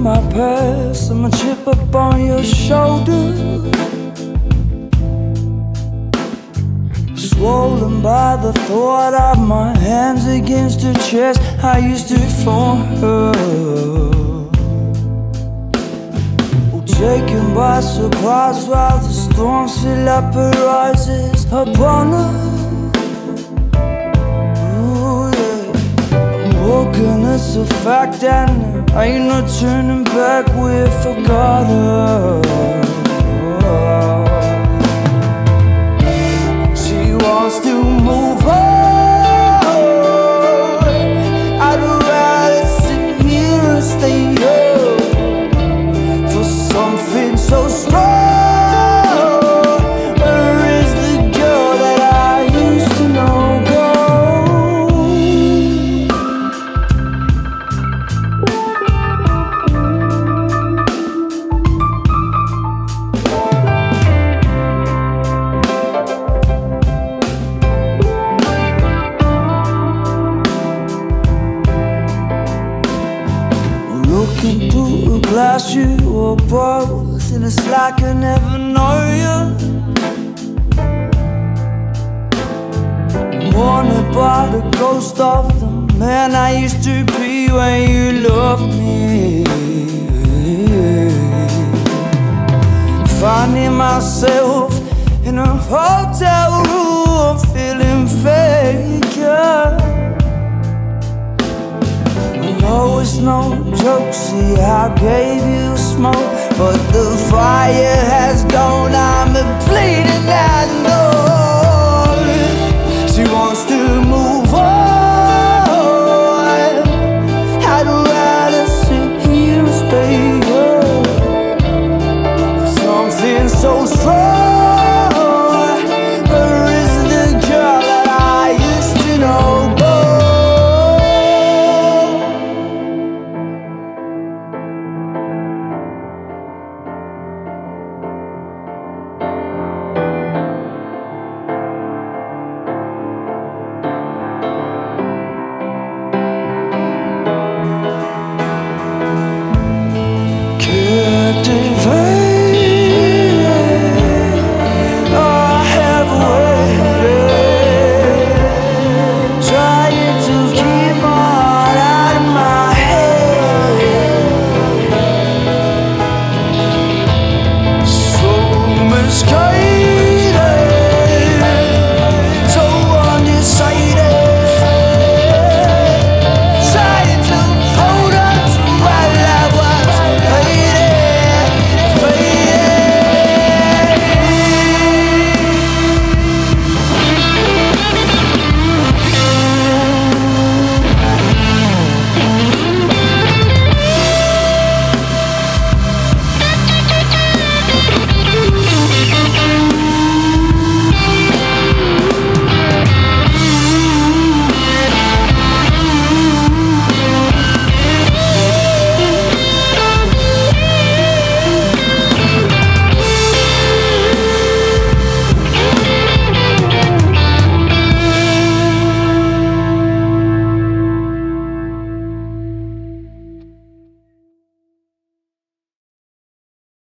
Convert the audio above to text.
my past, I'm a chip up on your shoulder, swollen by the thought of my hands against her chest. I used to for her. Taken by surprise while the storms fill up her rises upon her. Ooh, yeah. Awoken, it's a fact and there ain't no turning back. We forgot her. She wants to move on. I'd rather sit here and stay here for something so strong. Where is the girl that I used to know looking through a glass, you were both, and it's like I never know you. Wanted by the ghost of the man I used to be when you loved me. Finding myself in a hotel room, feeling vacant. No, it's no joke, see I gave you smoke, but the fire has gone, I'm bleeding out.